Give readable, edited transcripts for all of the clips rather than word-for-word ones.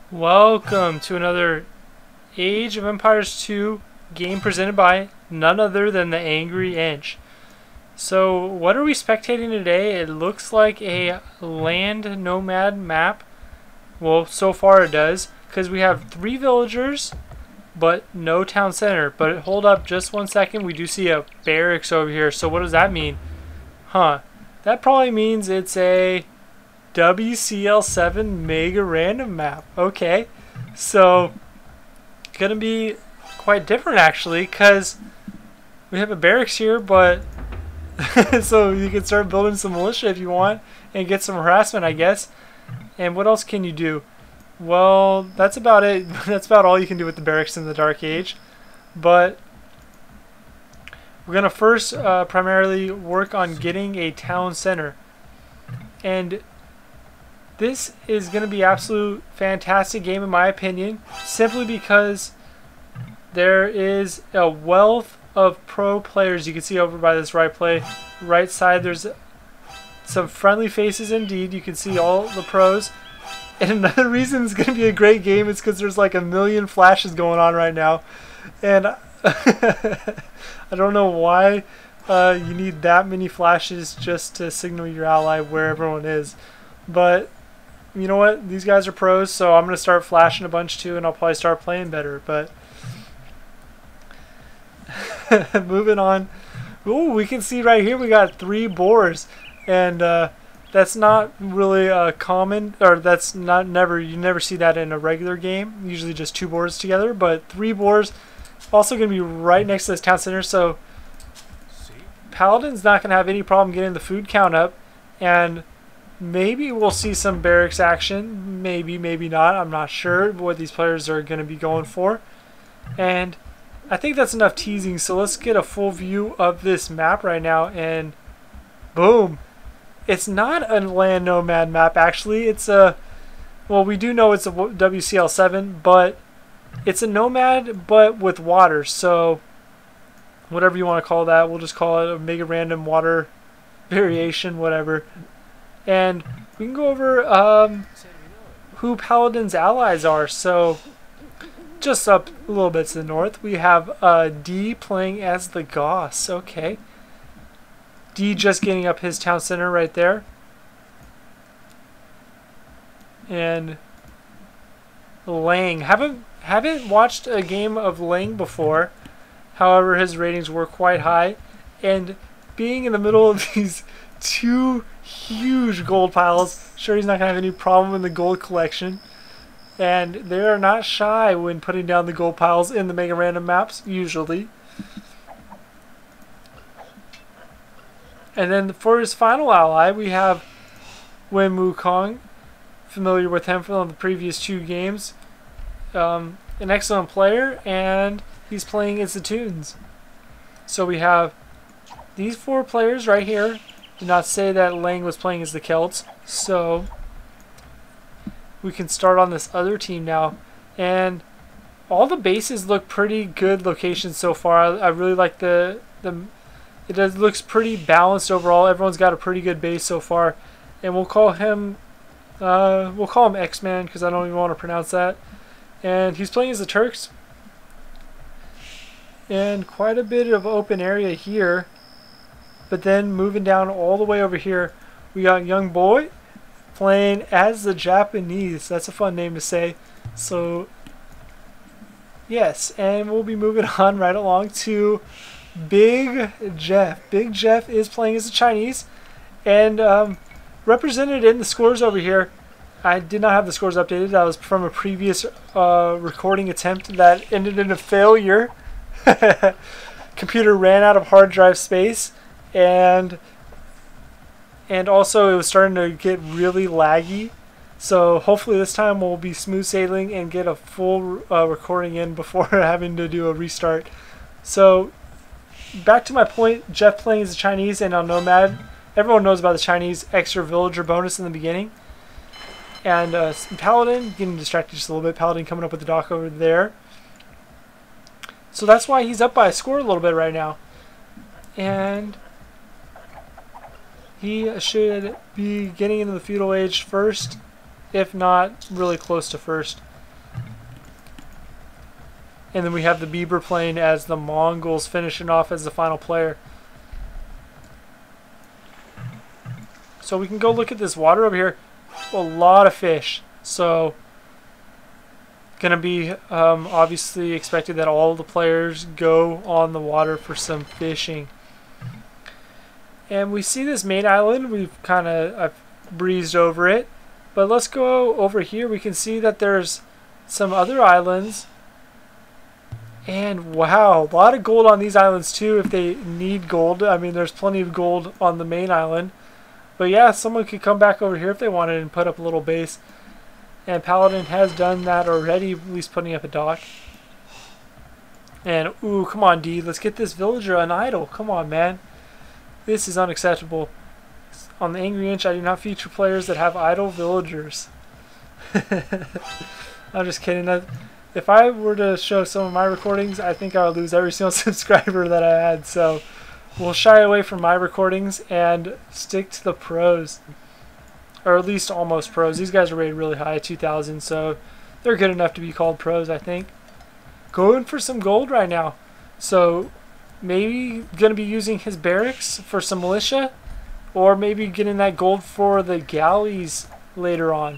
Welcome to another Age of Empires 2 game presented by none other than the Angry Inch. So, what are we spectating today? It looks like a land nomad map. Well, so far it does, because we have 3 villagers, but no town center. But hold up just 1 second, we do see a barracks over here. So, what does that mean? Huh. That probably means it's a WCL7 mega random map. Okay, so gonna be quite different actually, because we have a barracks here, but so you can start building some militia if you want and get some harassment, I guess. And what else can you do? Well, that's about it. That's about all you can do with the barracks in the Dark Age. But we're gonna first primarily work on getting a town center, and this is going to be absolute fantastic game in my opinion, simply because there is a wealth of pro players. You can see over by this right side, there's some friendly faces indeed. You can see all the pros. And another reason it's going to be a great game is because there's like a million flashes going on right now. And I don't know why you need that many flashes just to signal your ally where everyone is. But you know what? These guys are pros, so I'm going to start flashing a bunch too, and I'll probably start playing better. But moving on. Ooh, we can see right here we got 3 boars, and that's not really common, or that's not you never see that in a regular game. Usually just 2 boars together, but 3 boars. Also going to be right next to this town center, so Paladin's not going to have any problem getting the food count up, and maybe we'll see some barracks action. Maybe, maybe not. I'm not sure what these players are going to be going for. And I think that's enough teasing. So let's get a full view of this map right now. And boom. It's not a land nomad map, actually. It's a... Well, we do know it's a WCL7, but it's a nomad, but with water. So whatever you want to call that. We'll just call it a mega random water variation, whatever. And we can go over who Paladin's allies are. So just up a little bit to the north, we have D playing as the Goss. Okay. D just getting up his town center right there. And Lang. Haven't watched a game of Lang before. However, his ratings were quite high. And being in the middle of these 2 huge gold piles, sure, he's not going to have any problem in the gold collection. And they are not shy when putting down the gold piles in the mega random maps, usually. And then for his final ally, we have Wen Wukong. Familiar with him from the previous 2 games. An excellent player, and he's playing as the Toons. So we have these 4 players right here. Did not say that Lang was playing as the Celts, so we can start on this other team now. And all the bases look pretty good locations so far. I really like looks pretty balanced overall. Everyone's got a pretty good base so far, and we'll call him X-Man because I don't even want to pronounce that. And he's playing as the Turks, and quite a bit of open area here. But then moving down all the way over here, we got Young Boy playing as the Japanese. That's a fun name to say. So, yes, and we'll be moving on right along to Big Jeff. Big Jeff is playing as the Chinese, and represented in the scores over here. I did not have the scores updated. That was from a previous recording attempt that ended in a failure. Computer ran out of hard drive space. And also it was starting to get really laggy, so hopefully this time we'll be smooth sailing and get a full recording in before having to do a restart. So back to my point, Jeff playing as a Chinese and on Nomad. Everyone knows about the Chinese extra villager bonus in the beginning. And Paladin, getting distracted just a little bit, Paladin coming up with the dock over there. So that's why he's up by a score a little bit right now. And he should be getting into the feudal age first, if not really close to first. And then we have the Beaver playing as the Mongols, finishing off as the final player. So we can go look at this water over here. A lot of fish. So gonna be obviously expected that all the players go on the water for some fishing. And we see this main island. I've breezed over it, but let's go over here. We can see that there's some other islands, and wow, a lot of gold on these islands too if they need gold. I mean, there's plenty of gold on the main island, but yeah, someone could come back over here if they wanted and put up a little base. And Paladin has done that already, at least putting up a dock. And, ooh, come on, D. Let's get this villager an idol. Come on, man. This is unacceptable. On the Angry Inch, I do not feature players that have idle villagers. I'm just kidding. If I were to show some of my recordings, I think I would lose every single subscriber that I had. So we'll shy away from my recordings and stick to the pros. Or at least almost pros. These guys are rated really high, 2,000, so they're good enough to be called pros, I think. Going for some gold right now. So maybe going to be using his barracks for some militia, or maybe getting that gold for the galleys later on.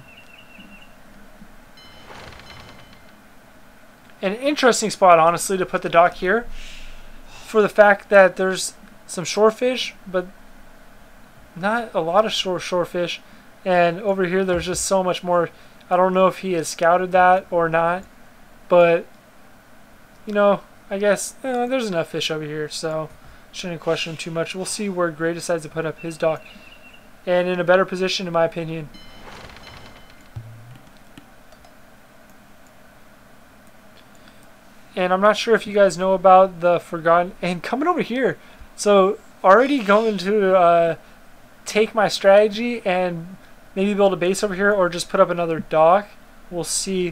An interesting spot, honestly, to put the dock here, for the fact that there's some shorefish, but not a lot of shorefish. And over here, there's just so much more. I don't know if he has scouted that or not, but, you know, I guess there's enough fish over here, so shouldn't question him too much. We'll see where Gray decides to put up his dock, and in a better position, in my opinion. And I'm not sure if you guys know about the Forgotten, and coming over here, so already going to take my strategy and maybe build a base over here, or just put up another dock. We'll see.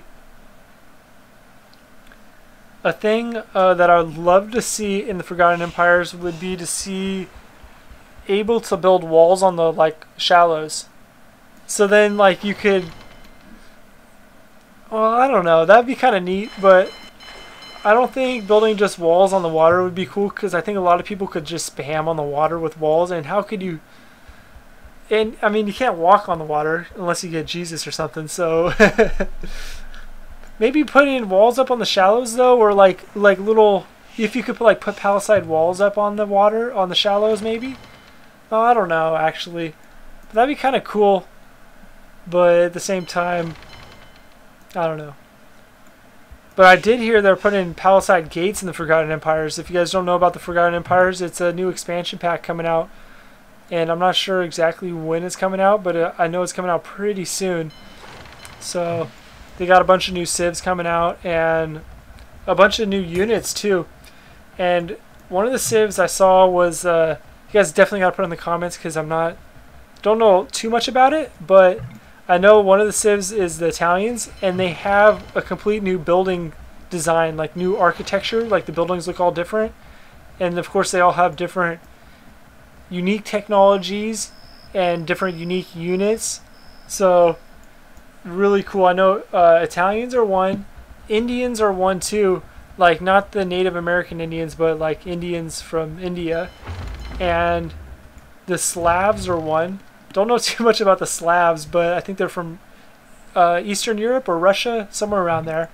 A thing that I would love to see in the Forgotten Empires would be to see able to build walls on the shallows. So then you could, well, I don't know, that'd be kind of neat, but I don't think building just walls on the water would be cool, because I think a lot of people could just spam on the water with walls, and how could you? And I mean, you can't walk on the water unless you get Jesus or something. So maybe putting walls up on the shallows though, or like little. If you could put palisade walls up on the water on the shallows, maybe. Oh, I don't know actually. But that'd be kind of cool. But at the same time, I don't know. But I did hear they're putting palisade gates in the Forgotten Empires. If you guys don't know about the Forgotten Empires, it's a new expansion pack coming out. And I'm not sure exactly when it's coming out, but I know it's coming out pretty soon. So they got a bunch of new civs coming out and a bunch of new units too. And one of the civs I saw was, you guys definitely got to put in the comments, because don't know too much about it, but I know one of the civs is the Italians, and they have a complete new building design, new architecture. The buildings look all different, and of course they all have different unique technologies and different unique units. So really cool. I know Italians are one, Indians are one too, not the Native American Indians, but Indians from India, and the Slavs are one. Don't know too much about the Slavs, but I think they're from Eastern Europe or Russia, somewhere around there.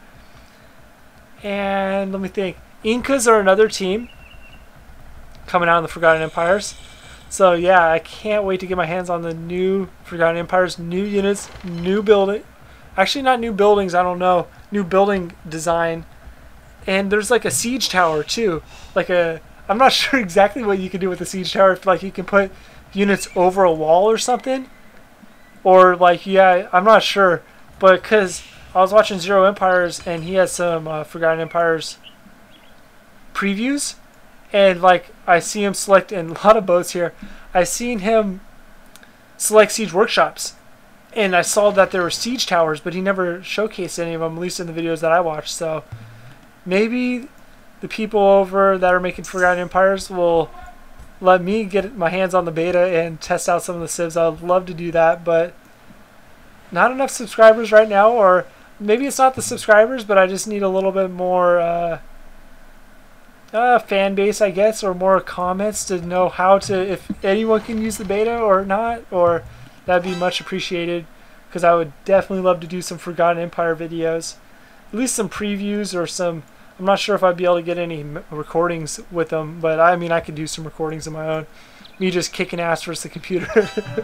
And let me think, Incas are another team coming out in the Forgotten Empires. So yeah, I can't wait to get my hands on the new Forgotten Empires, new units, new building. Actually, not new buildings, I don't know. New building design. And there's a siege tower too. I'm not sure exactly what you can do with the siege tower. If you can put units over a wall or something. Or yeah, I'm not sure. But because I was watching Zero Empires and he had some Forgotten Empires previews. And I see him select in a lot of boats here. I seen him select siege workshops, and I saw that there were siege towers, but he never showcased any of them, at least in the videos that I watched. So maybe the people over that are making Forgotten Empires will let me get my hands on the beta and test out some of the civs. I'd love to do that, but not enough subscribers right now, or maybe it's not the subscribers, but I just need a little bit more fan base, I guess, or more comments to know how to, if anyone can use the beta or not, or that'd be much appreciated, because I would definitely love to do some Forgotten Empire videos, at least some previews or some. I'm not sure if I'd be able to get any recordings with them, but I mean I could do some recordings of my own, me just kicking ass versus the computer.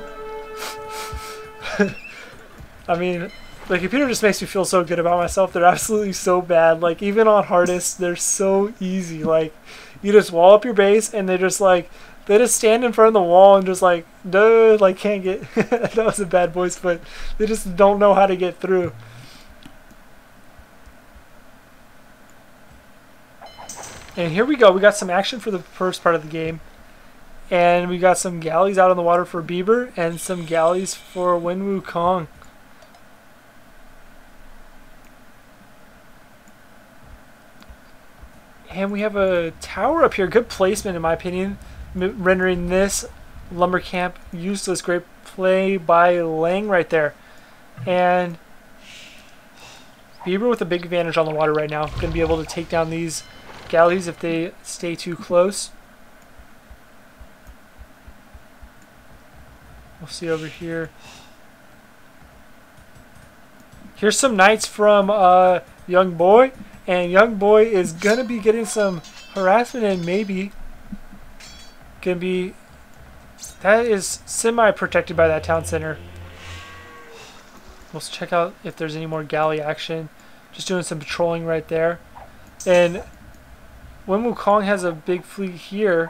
I mean, the computer just makes me feel so good about myself. They're absolutely so bad. Like, even on hardest, they're so easy. Like, you just wall up your base, and they just stand in front of the wall and just like, duh, like, can't get. That was a bad voice, but they just don't know how to get through. And here we go. We got some action for the first part of the game. And we got some galleys out on the water for Bieber and some galleys for Wen Wukong. And we have a tower up here. Good placement, in my opinion, rendering this lumber camp useless. Great play by Lang right there. And Bieber with a big advantage on the water right now. Going to be able to take down these galleys if they stay too close. We'll see over here. Here's some knights from Young Boy. And Young Boy is going to be getting some harassment and maybe going to be... That is semi-protected by that town center. Let's check out if there's any more galley action. Just doing some patrolling right there. And Wen Wukong has a big fleet here.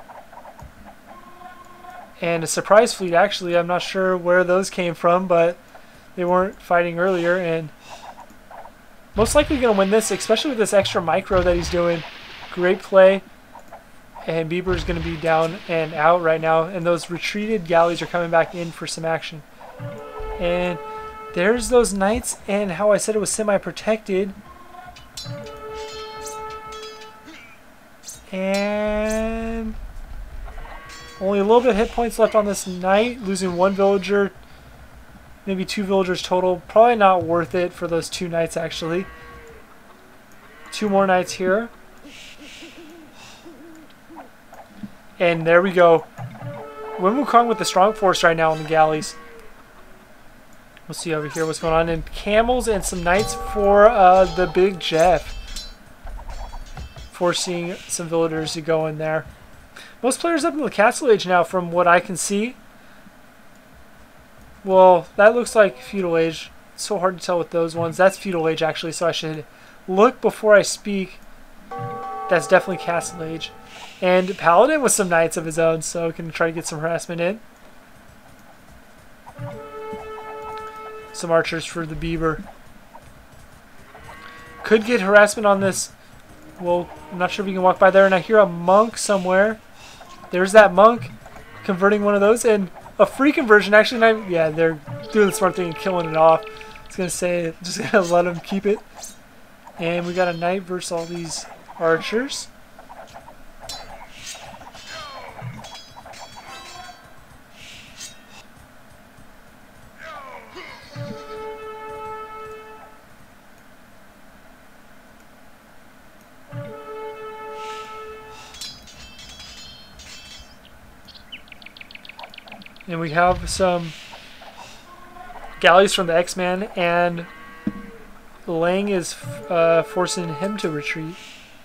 And a surprise fleet, actually. I'm not sure where those came from, but they weren't fighting earlier. And most likely going to win this, especially with this extra micro that he's doing. Great play. And Bieber's going to be down and out right now. And those retreated galleys are coming back in for some action. And there's those knights. And how I said it was semi-protected. And only a little bit of hit points left on this knight. Losing one villager. Maybe two villagers total. Probably not worth it for those two knights, actually. Two more knights here. And there we go. Wen Wukong with the strong force right now on the galleys. We'll see over here what's going on. And camels and some knights for the Big Jeff. Forcing some villagers to go in there. Most players up in the Castle Age now, from what I can see. Well, that looks like Feudal Age. It's so hard to tell with those ones. That's Feudal Age, actually, so I should look before I speak. That's definitely Castle Age. And Paladin with some knights of his own, so we can try to get some harassment in. Some archers for the Bieber. Could get harassment on this. Well, I'm not sure if you can walk by there. And I hear a monk somewhere. There's that monk converting one of those. And a free conversion, actually. Not, yeah, they're doing the smart thing and killing it off. I was going to say, just going to let them keep it. And we got a knight versus all these archers. And we have some galleys from the X-Man, and Lang is forcing him to retreat.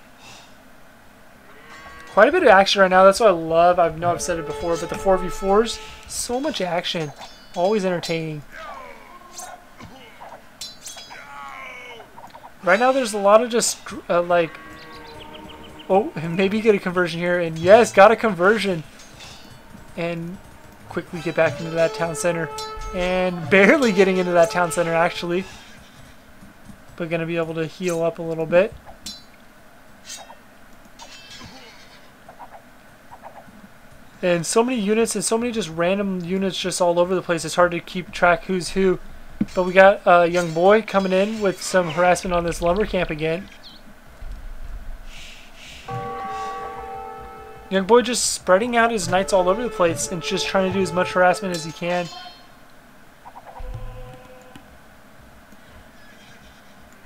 Quite a bit of action right now. That's what I love. I know I've said it before, but the 4v4s, so much action. Always entertaining. Right now there's a lot of just like... Oh, maybe get a conversion here. And yes, got a conversion. And quickly get back into that town center. And barely getting into that town center, actually. But going to be able to heal up a little bit. And so many units and so many just random units just all over the place. It's hard to keep track who's who. But we got a Young Boy coming in with some harassment on this lumber camp again. Young Boy just spreading out his knights all over the place and just trying to do as much harassment as he can.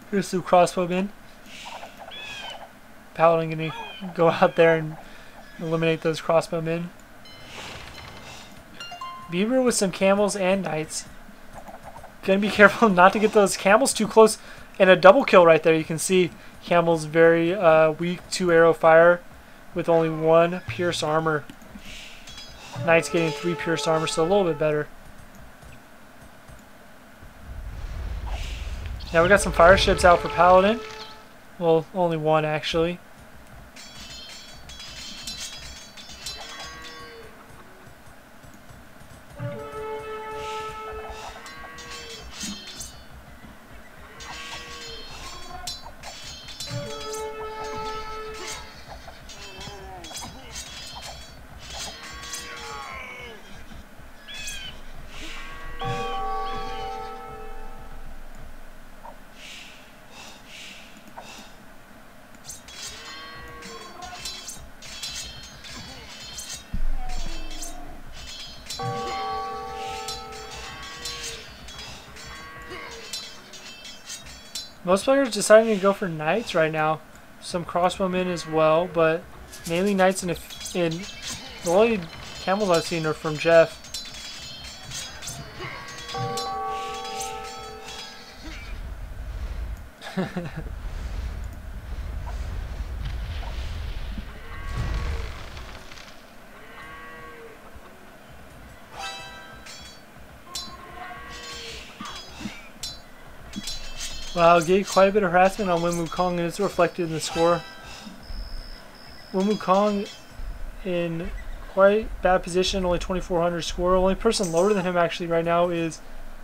Here's some crossbowmen. Paladin gonna go out there and eliminate those crossbowmen. Beaver with some camels and knights. Gonna be careful not to get those camels too close. And a double kill right there. You can see camels very weak to arrow fire with only 1 pierce armor. Knights getting 3 pierce armor, so a little bit better. Now we got some fire ships out for Paladin. Well, only 1 actually. Most players deciding to go for knights right now. Some crossbowmen as well, but mainly knights in the only camels I've seen are from Jeff. Wow, getting quite a bit of harassment on Wen Wukong, and it's reflected in the score. Wen Wukong in quite bad position, only 2,400 score. Only person lower than him actually right now is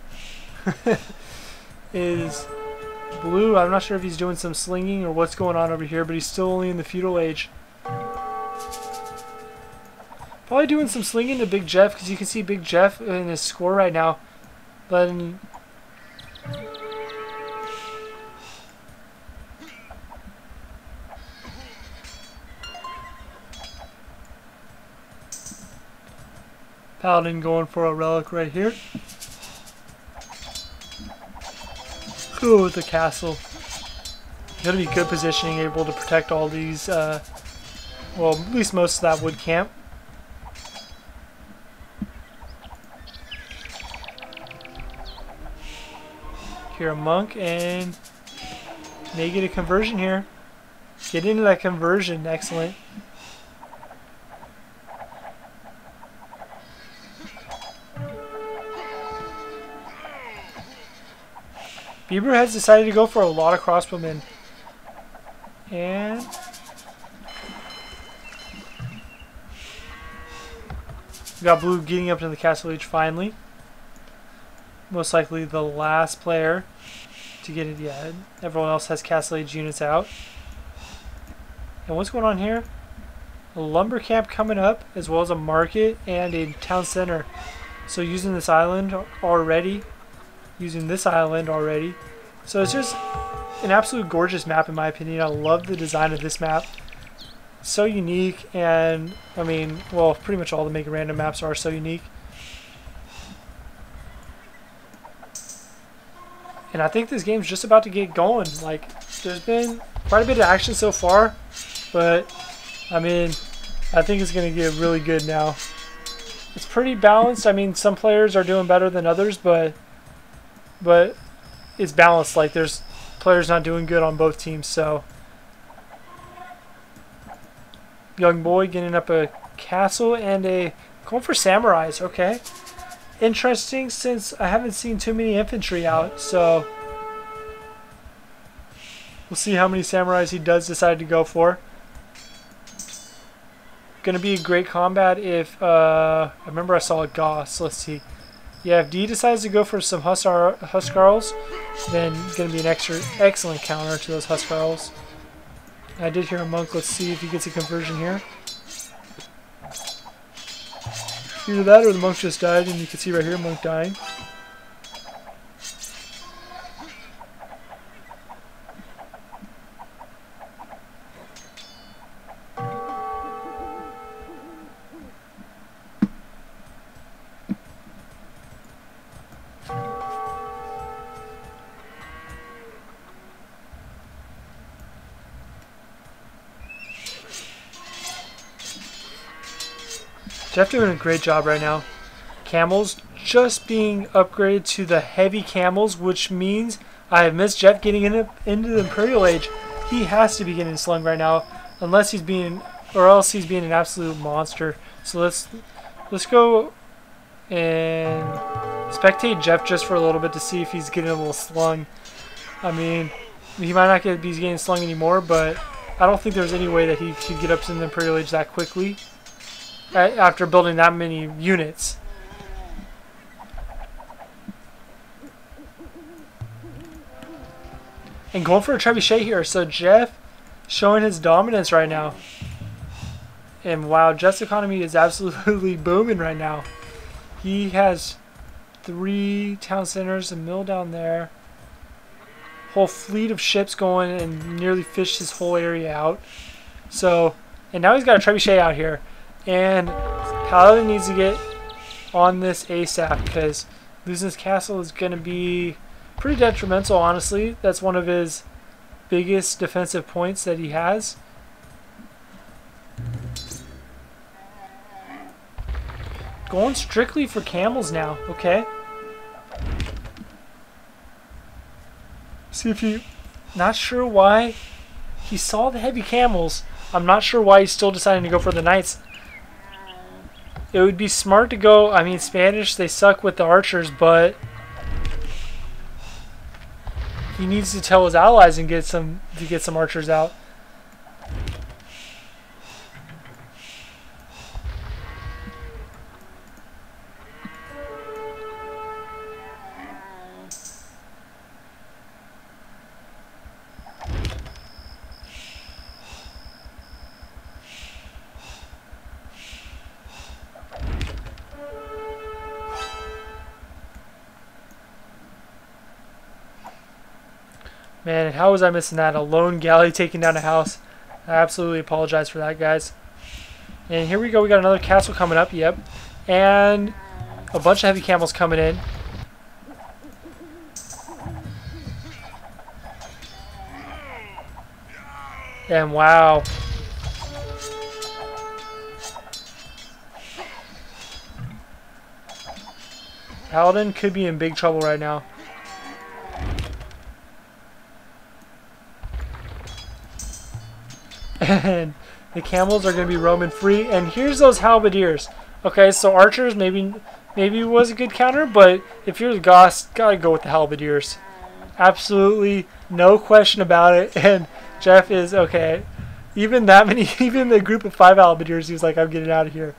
is Blue. I'm not sure if he's doing some slinging or what's going on over here, but he's still only in the feudal age. Probably doing some slinging to Big Jeff, because you can see Big Jeff in his score right now. But Paladin going for a relic right here. Ooh, with the castle. Gonna be good positioning, able to protect all these, well, at least most of that wood camp. Here a monk, and may get a conversion here. Get into that conversion, excellent. Bieber has decided to go for a lot of crossbowmen. And we got Blue getting up to the castle age finally. Most likely the last player to get it yet. Everyone else has castle age units out. And what's going on here? A lumber camp coming up, as well as a market and a town center. So using this island already. So it's just an absolute gorgeous map in my opinion. I love the design of this map. So unique, and I mean, well, pretty much all the Mega Random maps are so unique. And I think this game's just about to get going. Like, there's been quite a bit of action so far, but I mean, I think it's going to get really good now. It's pretty balanced. I mean, some players are doing better than others, but it's balanced. Like, there's players not doing good on both teams. So Young Boy getting up a castle and going for samurais. Okay, interesting, since I haven't seen too many infantry out, so we'll see how many samurais he does decide to go for. Gonna be a great combat if I remember I saw a Goss. Let's see. Yeah, if D decides to go for some Huskarls, then gonna be an excellent counter to those Huskarls. I did hear a monk. Let's see if he gets a conversion here. Either that or the monk just died, and you can see right here monk dying. Jeff doing a great job right now. Camels just being upgraded to the heavy camels, which means I have missed Jeff getting into the Imperial Age. He has to be getting slung right now, unless he's being, or else he's being an absolute monster. So let's go and spectate Jeff just for a little bit to see if he's getting a little slung. I mean, he might not be getting slung anymore, but I don't think there's any way that he could get up to the Imperial Age that quickly after building that many units. And going for a trebuchet here, so Jeff showing his dominance right now. And wow, Jeff's economy is absolutely booming right now. He has 3 town centers, a mill down there, whole fleet of ships going, and nearly fished his whole area out. So, and now he's got a trebuchet out here. And Paladin needs to get on this ASAP, because losing his castle is going to be pretty detrimental, honestly. That's one of his biggest defensive points that he has. Going strictly for camels now, okay. See if he... Not sure why he saw the heavy camels. I'm not sure why he's still deciding to go for the knights. It would be smart to go... I mean, Spanish, they suck with the archers, but... he needs to tell his allies and get some archers out. Man, how was I missing that? A lone galley taking down a house. I absolutely apologize for that, guys. And here we go. We got another castle coming up. Yep. And a bunch of heavy camels coming in. And wow. Paladin could be in big trouble right now. And the camels are going to be roaming free. And here's those halberdiers. Okay, so archers maybe was a good counter, but if you're the Goths, gotta go with the halberdiers. Absolutely no question about it. And Jeff is okay. Even that many, even the group of 5 halberdiers, he was like, I'm getting out of here.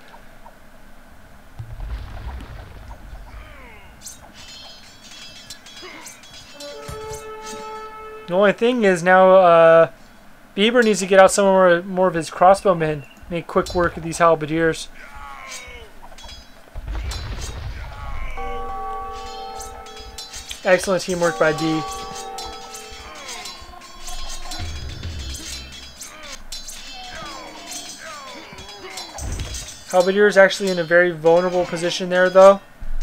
The only thing is now, Bieber needs to get out some more of his crossbowmen. Make quick work of these halberdiers. Excellent teamwork by D. Halberdier is actually in a very vulnerable position there, though.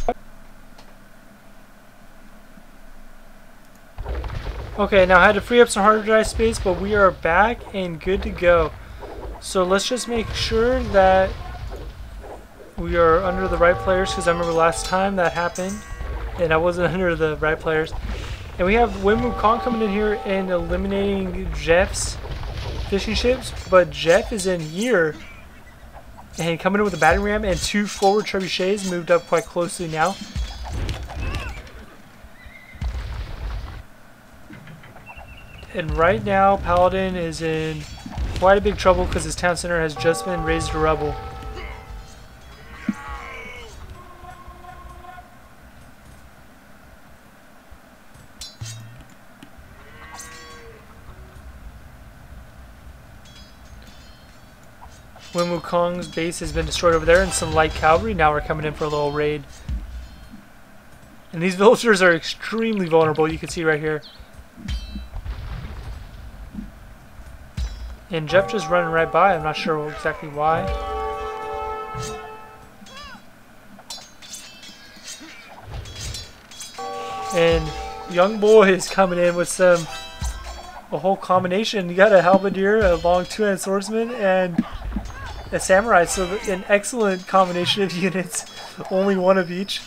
Okay, now I had to free up some hard drive space, but we are back and good to go. So let's just make sure that we are under the right players, because I remember last time that happened and I wasn't under the right players. And we have Wenwu Kong coming in here and eliminating Jeff's fishing ships, but Jeff is in here and coming in with a battering ram and 2 forward trebuchets, moved up quite closely now. And right now, Paladin is in quite a big trouble because his town center has just been razed to rubble. Wenwu Kong's base has been destroyed over there, and some light cavalry now are coming in for a little raid. And these villagers are extremely vulnerable, you can see right here. And Jeff just running right by, I'm not sure exactly why. And young boy is coming in with a whole combination. You got a halberdier, a long 2-handed swordsman, and a samurai, so an excellent combination of units. Only one of each.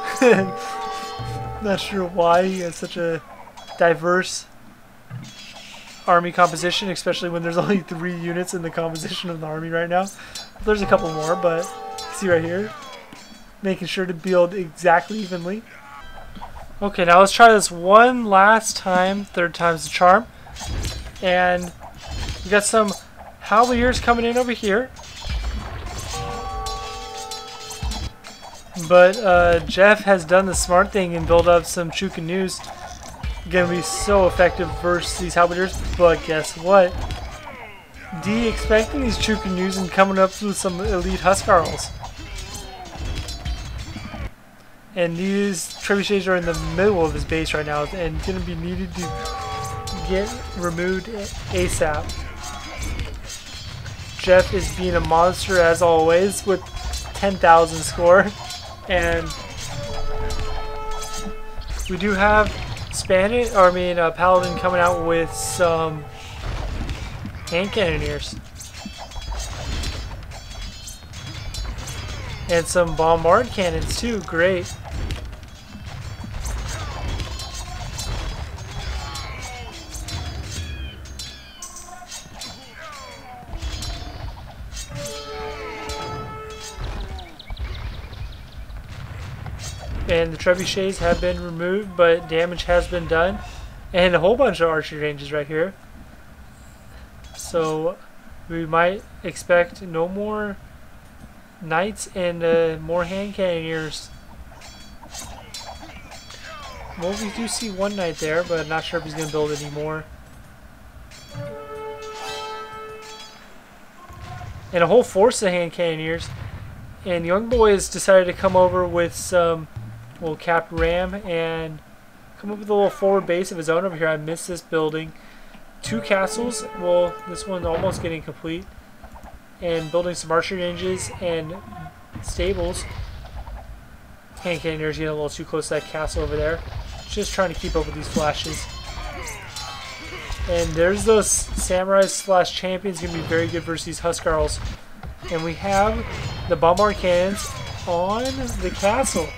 Not sure why he has such a diverse army composition, especially when there's only 3 units in the composition of the army right now. There's a couple more, but see right here, making sure to build exactly evenly. Okay, now let's try this one last time. 3rd time's the charm. And we got some Halberdiers coming in over here. But Jeff has done the smart thing and built up some Chukanus. Gonna be so effective versus these Halberdiers. But guess what? D expecting these Chukanus and coming up with some elite Huskarls. And these trebuchets are in the middle of his base right now and gonna be needed to get removed ASAP. Jeff is being a monster as always with 10,000 score. And we do have Paladin coming out with some hand cannoneers. And some bombard cannons too, great. And the trebuchets have been removed, but damage has been done. And a whole bunch of archery ranges right here. So we might expect no more knights and more hand cannoneers. Well, we do see one knight there, but I'm not sure if he's going to build any more. And a whole force of hand cannoneers. And Young Boy has decided to come over with some little capped ram and come up with a little forward base of his own over here. I missed this building. 2 castles. Well, this one's almost getting complete. And building some archery ranges and stables. Hand cannoneers getting a little too close to that castle over there. Just trying to keep up with these flashes. And there's those samurais slash champions going to be very good versus these Huskarls. And we have the bombard cannons on the castle.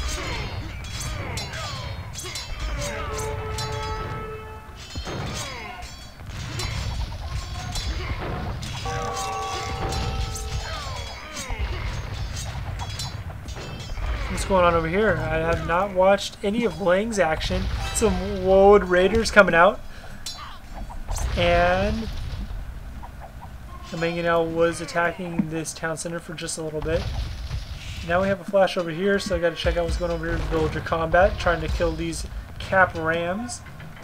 What's going on over here? I have not watched any of Lang's action. Some Woad Raiders coming out. And the Mangonel was attacking this town center for just a little bit. Now we have a flash over here, so I got to check out what's going on over here in Villager Combat, trying to kill these cap rams.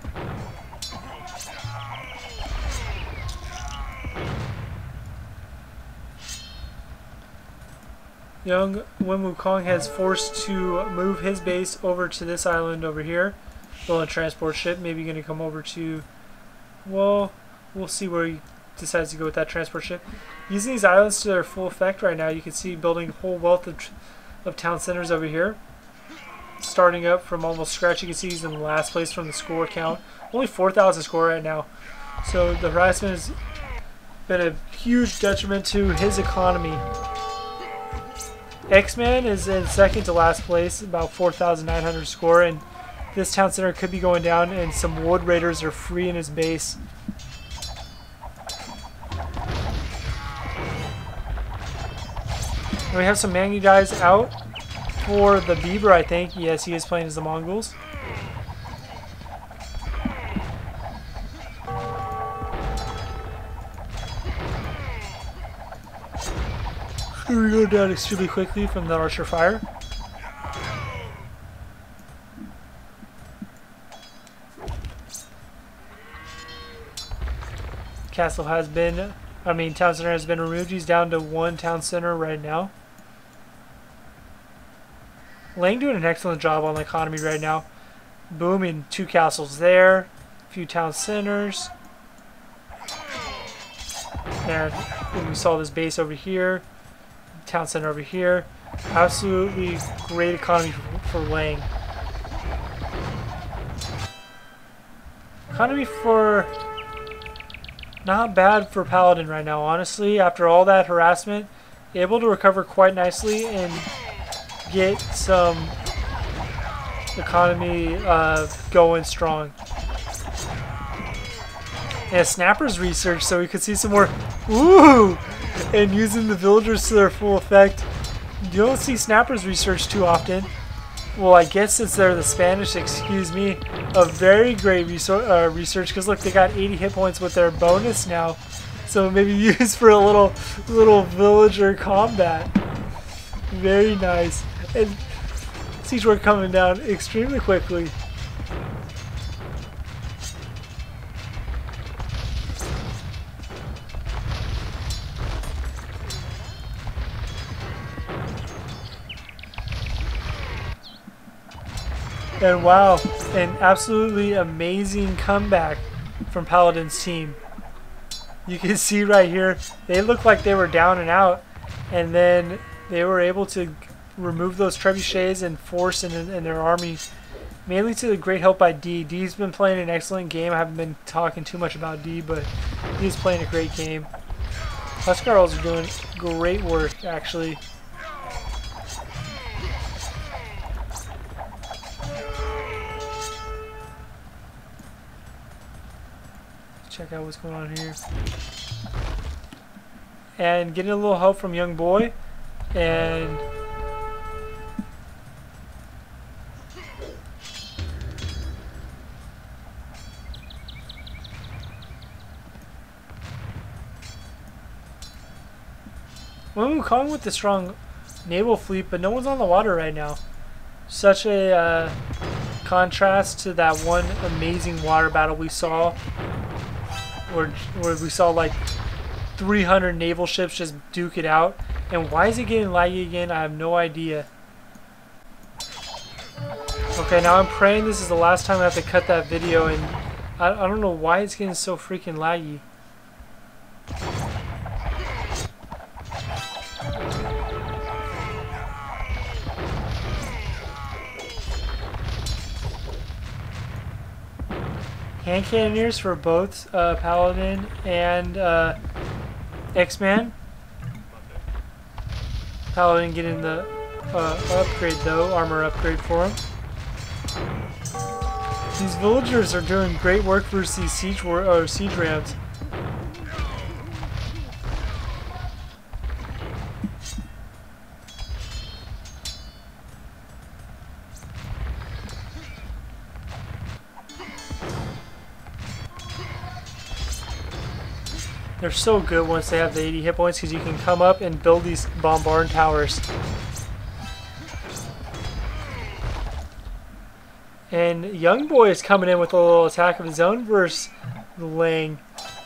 Young Wen Wukong has forced to move his base over to this island over here. Build a transport ship, maybe going to come over to, well, we'll see where he decides to go with that transport ship. Using these islands to their full effect right now, you can see building a whole wealth of town centers over here. Starting up from almost scratch, you can see he's in last place from the score count. Only 4,000 score right now. So the harassment has been a huge detriment to his economy. X-Man is in second to last place, about 4,900 score, and this town center could be going down, and some Wood Raiders are free in his base. And we have some Mangy guys out for the Beaver, I think. Yes, he is playing as the Mongols. Here we go down extremely quickly from the archer fire. Castle has been, town center has been removed. He's down to 1 town center right now. Lang doing an excellent job on the economy right now. Booming, 2 castles there, a few town centers. And we saw this base over here. Town center over here. Absolutely great economy for Lang. Economy for Not bad for Paladin right now, honestly. After all that harassment, able to recover quite nicely and get some economy going strong. And Snapper's research, so we could see some more. Ooh! And using the villagers to their full effect. You don't see Snapper's research too often. Well, I guess since they're the Spanish, excuse me, a very great research, because look, they got 80 hit points with their bonus now. So maybe used for a little villager combat. Very nice. And siege work coming down extremely quickly. And wow, an absolutely amazing comeback from Paladin's team. You can see right here, they looked like they were down and out, and then they were able to remove those trebuchets and force in their army, mainly to the great help by D. D's been playing an excellent game. I haven't been talking too much about D, but he's playing a great game. Huskarls are doing great work, actually. Check out what's going on here. And getting a little help from Young Boy. And Wukong with the strong naval fleet, but no one's on the water right now. Such a contrast to that one amazing water battle we saw. Where we saw like 300 naval ships just duke it out. And why is it getting laggy again? I have no idea. Okay, now I'm praying this is the last time I have to cut that video, and I don't know why it's getting so freaking laggy. Hand cannoneers for both Paladin and X-Man. Paladin getting the upgrade though, armor upgrade for him. These villagers are doing great work versus these siege rams. They're so good once they have the 80 hit points because you can come up and build these bombard towers. And Young Boy is coming in with a little attack of his own versus the Lang.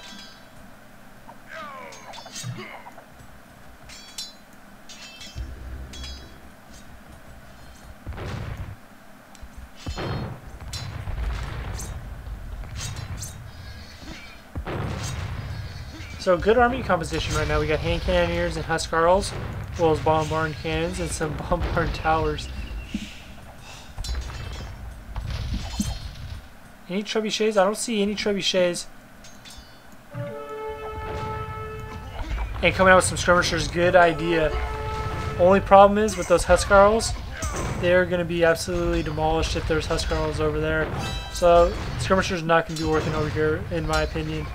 So good army composition right now. We got hand cannoneers and Huskarls, as well as bombard cannons and some bombard towers. Any trebuchets? I don't see any trebuchets. And coming out with some skirmishers, good idea. Only problem is with those Huskarls, they're going to be absolutely demolished if there's Huskarls over there. So skirmishers not going to be working over here, in my opinion.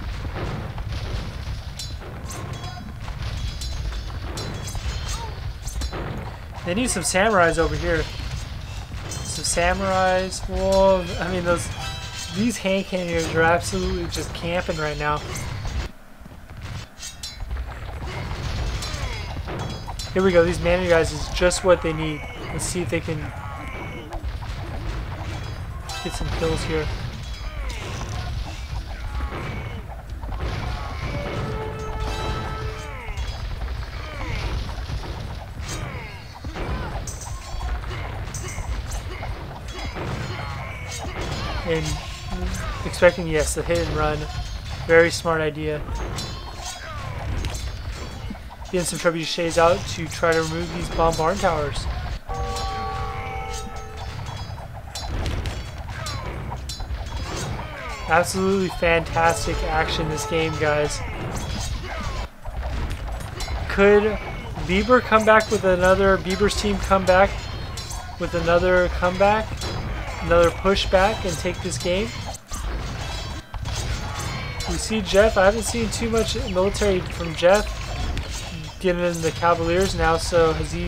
They need some samurais over here. Some samurais. Well, I mean, these hand cannoneers are absolutely just camping right now. Here we go. These mana guys is just what they need. Let's see if they can get some kills here. And expecting, yes, the hit and run. Very smart idea. Getting some trebuchets out to try to remove these bombard towers. Absolutely fantastic action this game, guys. Could Bieber come back with another, Bieber's team come back with another comeback, another pushback and take this game? We see Jeff. I haven't seen too much military from Jeff getting in the Cavaliers now, so has he...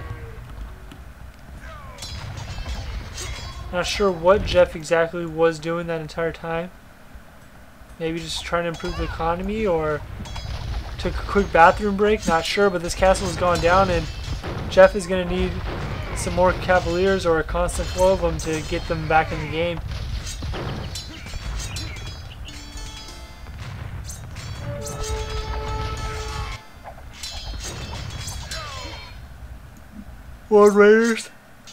Not sure what Jeff exactly was doing that entire time. Maybe just trying to improve the economy, or took a quick bathroom break. Not sure, but this castle has gone down and Jeff is going to need some more Cavaliers or a constant flow of them to get them back in the game. World Raiders.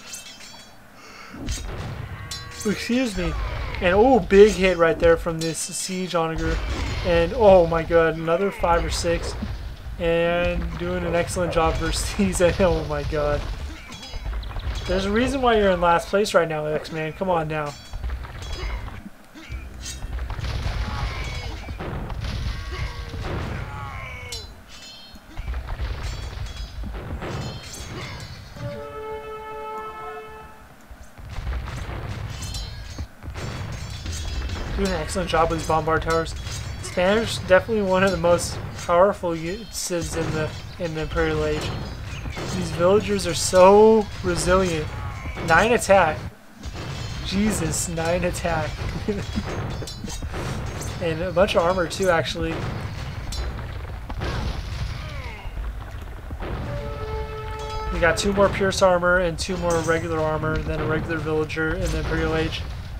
Excuse me. And oh, big hit right there from this siege onager. And oh my god, another 5 or 6. And doing an excellent job versus these. Oh my god. There's a reason why you're in last place right now, X-Man. Come on now. Doing an excellent job with these bombard towers. Spanish definitely one of the most powerful civs in the Imperial Age. These villagers are so resilient. 9 attack. Jesus, 9 attack. And a bunch of armor too, actually. We got 2 more Pierce armor and 2 more regular armor than a regular villager in the Imperial Age.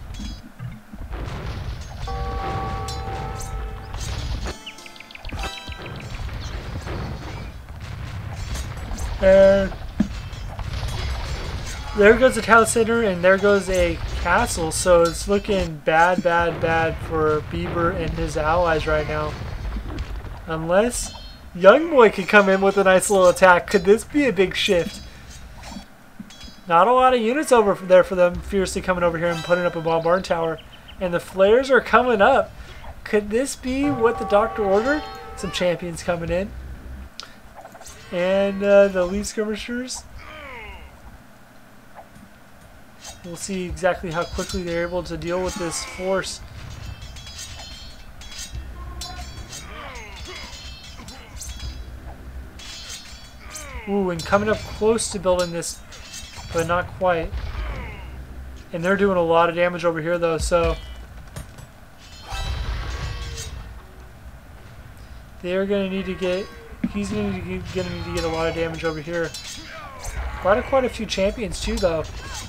And there goes the town center, and there goes a castle. So it's looking bad, bad, bad for Bieber and his allies right now. Unless Young Boy could come in with a nice little attack. Could this be a big shift? Not a lot of units over there for them, fiercely coming over here and putting up a bombard tower. And the flares are coming up. Could this be what the doctor ordered? Some champions coming in. And the elite skirmishers. We'll see exactly how quickly they're able to deal with this force. Ooh, and coming up close to building this, but not quite. And they're doing a lot of damage over here though, so they're going to need to get... He's going to need to get a lot of damage over here. Quite a few champions too, though.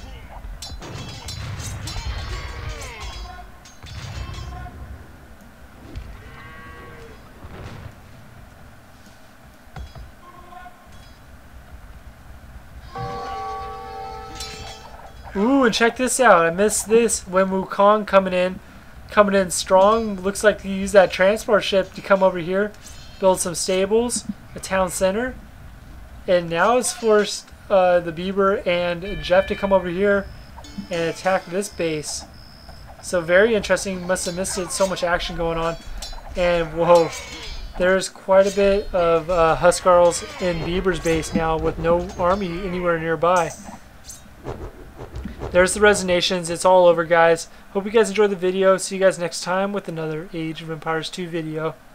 Ooh, and check this out. I missed this. When Wukong coming in strong. Looks like he used that transport ship to come over here. Build some stables, a town center, and now it's forced the Bieber and Jeff to come over here and attack this base. So very interesting. Must have missed it. So much action going on, and whoa, there's quite a bit of Huskarls in Bieber's base now with no army anywhere nearby. There's the resignations. It's all over, guys. Hope you guys enjoyed the video. See you guys next time with another Age of Empires 2 video.